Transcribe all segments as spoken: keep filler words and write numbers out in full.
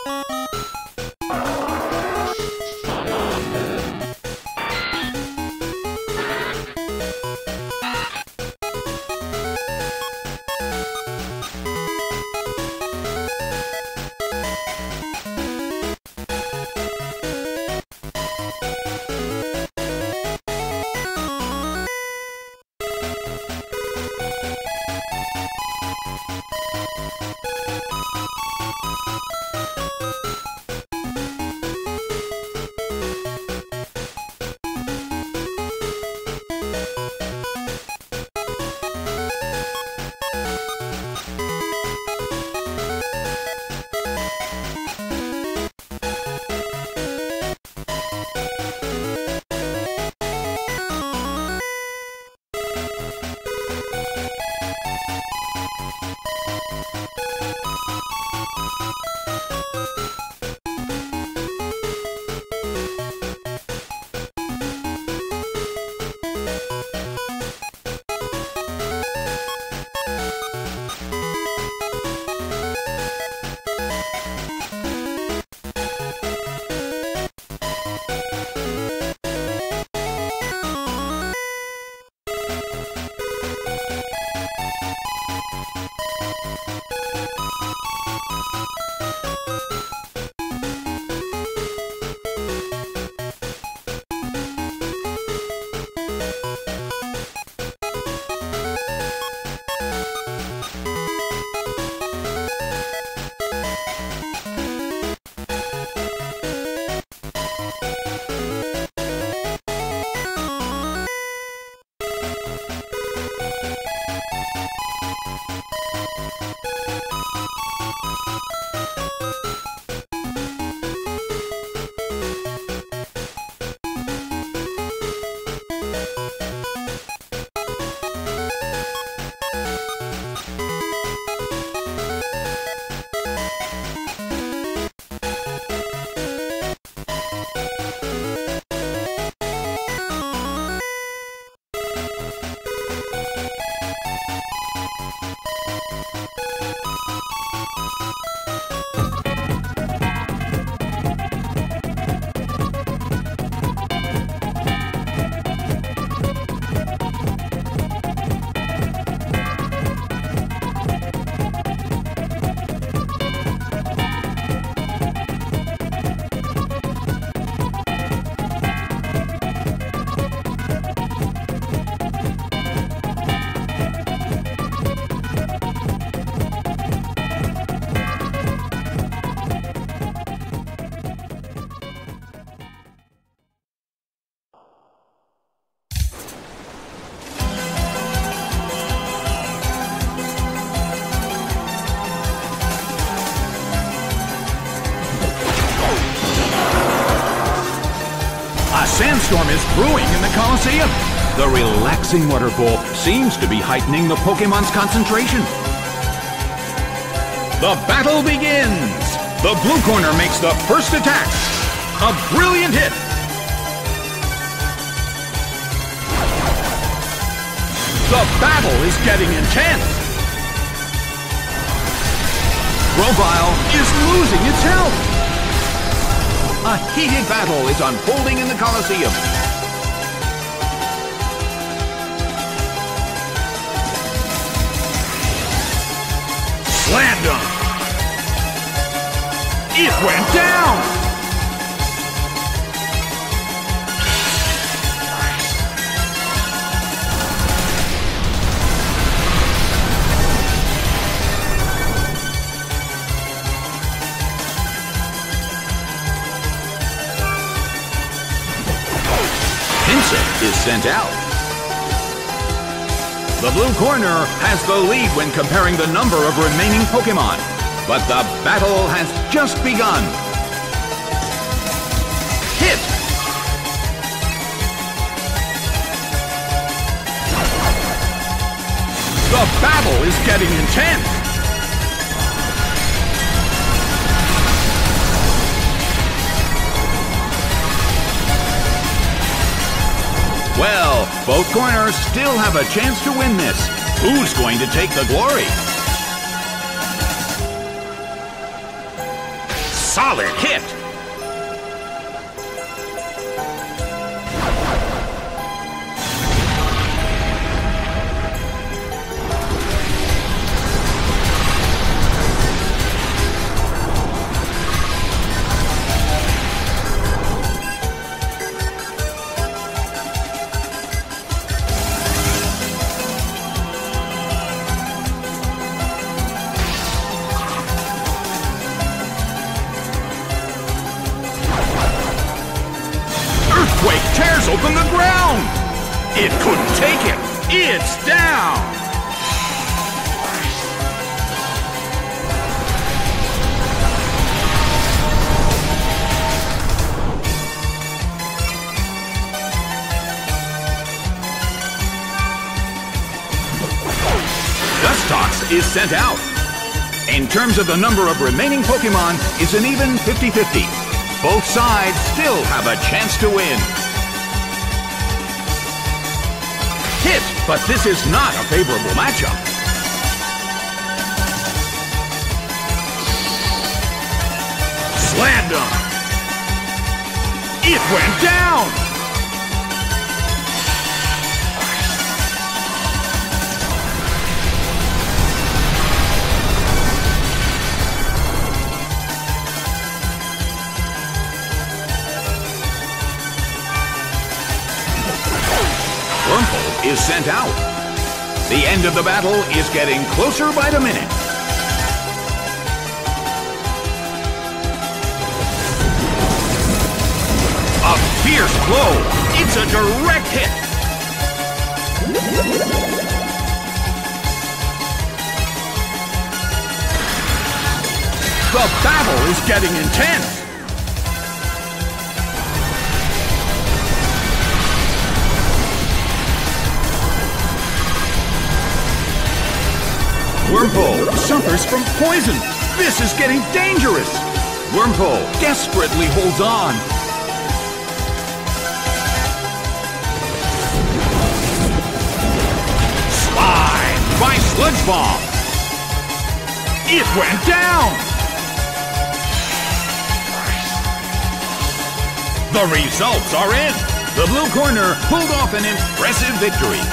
sandstorm is brewing in the Colosseum. The relaxing waterfall seems to be heightening the Pokemon's concentration. The battle begins! The blue corner makes the first attack. A brilliant hit! The battle is getting intense! Grovyle is losing its health! A heated battle is unfolding in the Colosseum. Slammed him! It went down! Pinsir is sent out. The blue corner has the lead when comparing the number of remaining Pokémon, but the battle has just begun. Hit! The battle is getting intense! Well, both corners still have a chance to win this. Who's going to take the glory? solid hit. Earthquake tears open the ground! It couldn't take it! It's down! Dustox is sent out. In terms of the number of remaining Pokemon, it's an even fifty fifty. Both sides still have a chance to win. Hit, but this is not a favorable matchup. Slammed him! It went down! Wurmple is sent out. The end of the battle is getting closer by the minute. A fierce blow. It's a direct hit. The battle is getting intense. Wurmple suffers from poison. This is getting dangerous. Wurmple desperately holds on. Slime by Sludge Bomb. It went down! The results are in. The blue corner pulled off an impressive victory.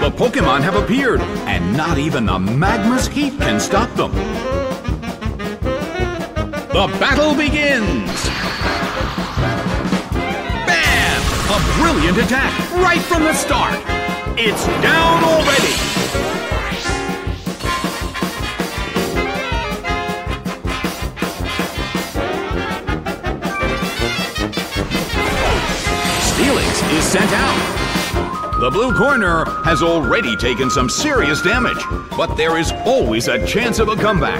The Pokémon have appeared, and not even the magma's heat can stop them. The battle begins! Bam! A brilliant attack right from the start! It's down already! Steelix is sent out. The blue corner has already taken some serious damage, but there is always a chance of a comeback.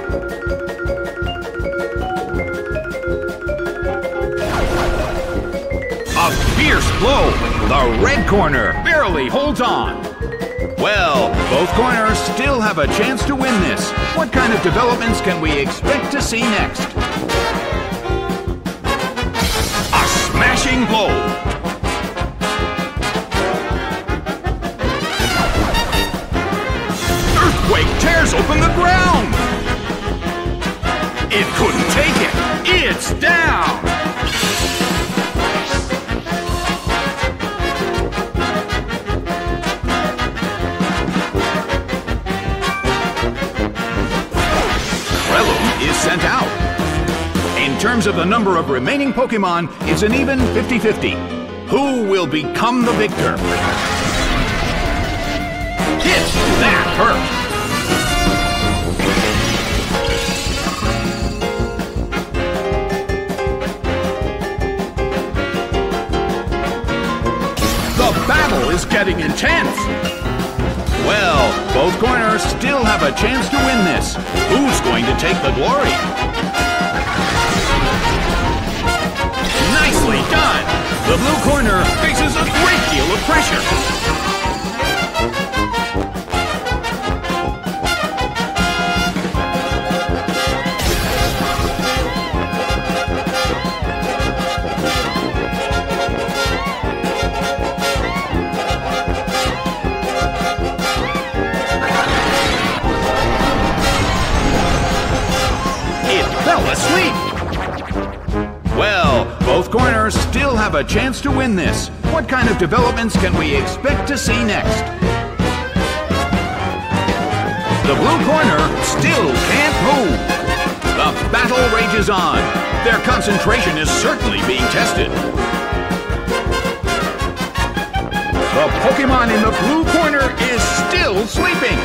A fierce blow! The red corner barely holds on. Well, both corners still have a chance to win this. What kind of developments can we expect to see next? A smashing blow! Earthquake tears open the ground! It couldn't take it! It's down! Breloom is sent out. In terms of the number of remaining Pokémon, it's an even fifty fifty. Who will become the victor? Hit! That hurt! The battle is getting intense! Well, both corners still have a chance to win this. Who's going to take the glory? Nicely done! The blue corner faces a great deal of pressure. Asleep! Well, both corners still have a chance to win this. What kind of developments can we expect to see next? The blue corner still can't move. The battle rages on. Their concentration is certainly being tested. The Pokémon in the blue corner is still sleeping.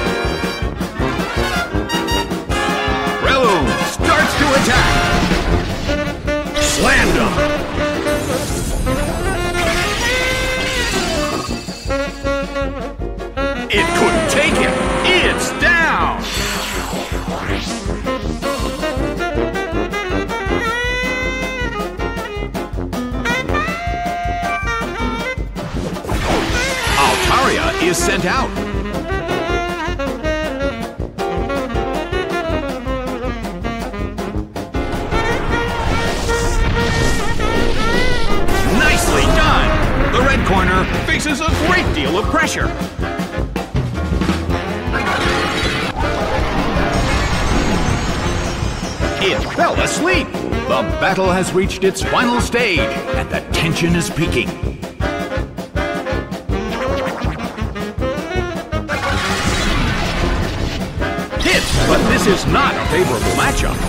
Breloom starts to attack. Slammed him. It couldn't take it. It's down. Altaria is sent out. The red corner faces a great deal of pressure. It fell asleep. The battle has reached its final stage, and the tension is peaking. Hit, but this is not a favorable matchup.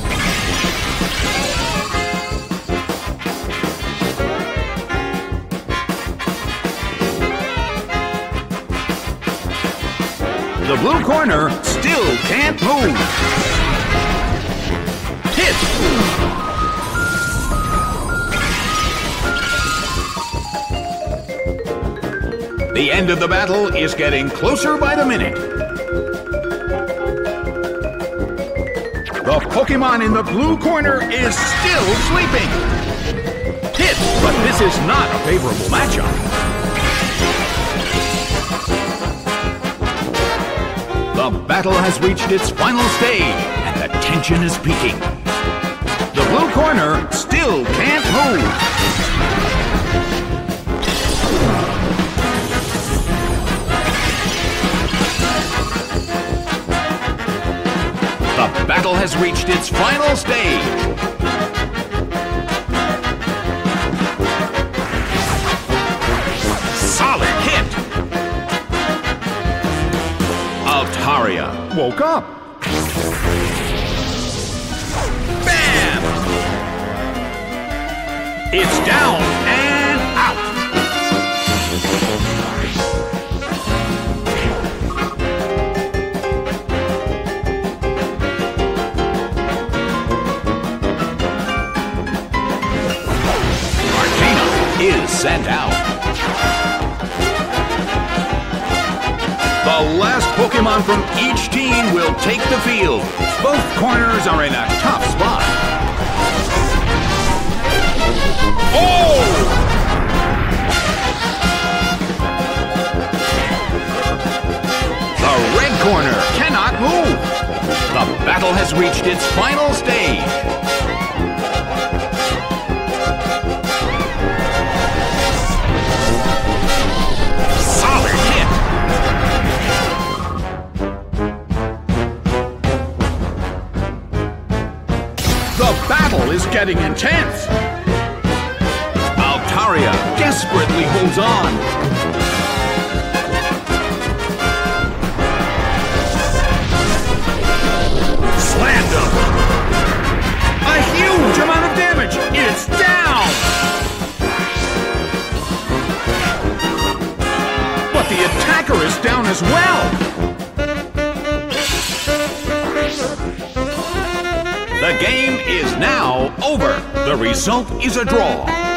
The blue corner still can't move. Hit! The end of the battle is getting closer by the minute. The Pokémon in the blue corner is still sleeping. Hit, but this is not a favorable matchup. The battle has reached its final stage, and the tension is peaking. The blue corner still can't move. The battle has reached its final stage. Solid hit. woke up. Bam! It's down and out. Arcana is sent out. The last Pokemon from each team will take the field. Both corners are in a tough spot. Oh! The red corner cannot move. The battle has reached its final stage. Solid hit. The battle is getting intense. Altaria desperately holds on. Slammed him. A huge amount of damage. It's down. But the attacker is down as well. The game is now over. The result is a draw.